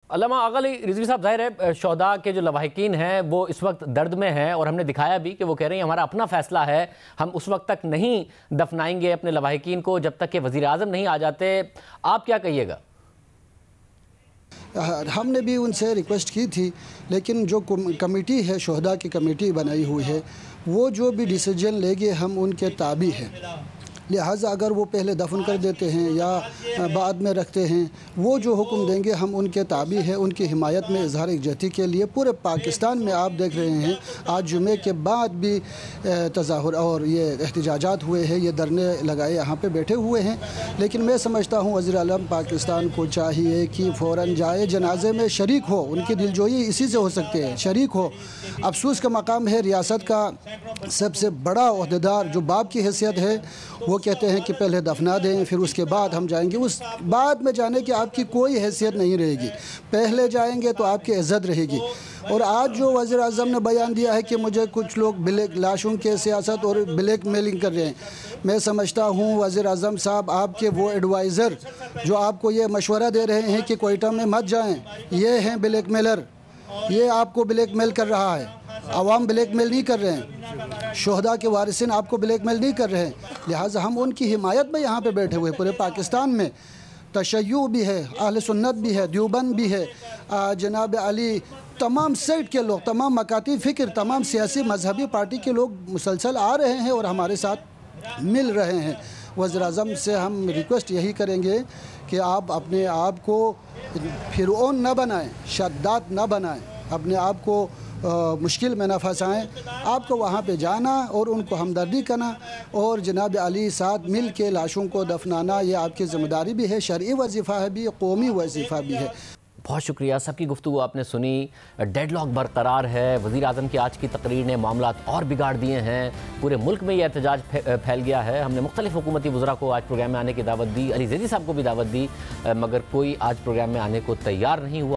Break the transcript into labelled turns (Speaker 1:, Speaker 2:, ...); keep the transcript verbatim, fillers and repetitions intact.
Speaker 1: अल्लामा अगली रिजवी साहब, जाहिर है शोहदा के जो लवाहिकीन हैं वो इस वक्त दर्द में हैं और हमने दिखाया भी कि वो कह रहे हैं हमारा अपना फैसला है, हम उस वक्त तक नहीं दफनाएंगे अपने लवाहिकीन को जब तक कि वज़ीर आज़म नहीं आ जाते। आप क्या कहिएगा?
Speaker 2: हमने भी उनसे रिक्वेस्ट की थी, लेकिन जो कमेटी है, शोहदा की कमेटी बनाई हुई है, वो जो भी डिसीजन लेंगे हम उनके ताबी हैं। लिहाजा अगर वो पहले दफन कर देते हैं या बाद में रखते हैं, वो जो हुक्म देंगे हम उनके ताबी हैं। उनकी हिमायत में इजहार यकजहती के लिए पूरे पाकिस्तान में आप देख रहे हैं आज जुमे के बाद भी तज़ाहुर और ये एहतजाजात हुए हैं, ये धरने लगाए यहाँ पे बैठे हुए हैं। लेकिन मैं समझता हूँ वज़ीर आज़म पाकिस्तान को चाहिए कि फ़ौरन जाए, जनाजे में शरीक हो, उनकी दिलजोई इसी से हो सकती है, शरीक हो। अफसोस का मकाम है, रियासत का सबसे बड़ा अहदेदार जो बाप की हैसियत है वो कहते हैं कि पहले दफना दें फिर उसके बाद हम जाएंगे। उस बाद में जाने की आपकी कोई हैसियत नहीं रहेगी, पहले जाएंगे तो आपकी इज़्ज़त रहेगी। और आज जो वज़ीर आज़म ने बयान दिया है कि मुझे कुछ लोग ब्लैक लाशों के सियासत और ब्लैक मेलिंग कर रहे हैं, मैं समझता हूँ वज़ीर आज़म साहब आपके वो एडवाइज़र जो आपको ये मशवरा दे रहे हैं कि कोयटा में मत जाएँ, ये हैं ब्लैक मेलर, ये आपको ब्लैक मेल कर रहा है। अवाम ब्लैक मेल नहीं कर रहे हैं, शोहदा के वारिसिन आपको ब्लैक मेल नहीं कर रहे हैं। लिहाजा हम उनकी हिमायत में यहाँ पे बैठे हुए। पूरे पाकिस्तान में तशय्युअ भी है, अहले सुन्नत भी है, देवबंद भी है, जनाब अली, तमाम सेट के लोग, तमाम मकाती फ़िक्र, तमाम सियासी मजहबी पार्टी के लोग मुसलसल आ रहे हैं और हमारे साथ मिल रहे हैं। वज़ीर आज़म से हम रिक्वेस्ट यही करेंगे कि आप अपने आप को फिरौन न बनाएं, शद्दाद न बनाएं, अपने आप को आ, मुश्किल में न फंसाएँ। आपको वहाँ पे जाना और उनको हमदर्दी करना और जनाब अली साथ मिल के लाशों को दफनाना, ये आपकी ज़िम्मेदारी भी है, शरई वजीफ़ा है भी, कौमी वजीफ़ा भी है।
Speaker 1: बहुत शुक्रिया। सबकी गुफ्तगू आपने सुनी, डेडलॉक बरकरार है। वज़ीर आज़म की आज की तकरीर ने मामला और बिगाड़ दिए हैं, पूरे मुल्क में यह एहतजाज फैल गया है। हमने मुख्तलिफ हुकूमती वज़रा को आज प्रोग्राम में आने की दावत दी, अली ज़ैदी साहब को भी दावत दी, मगर कोई आज प्रोग्राम में आने को तैयार नहीं हुआ।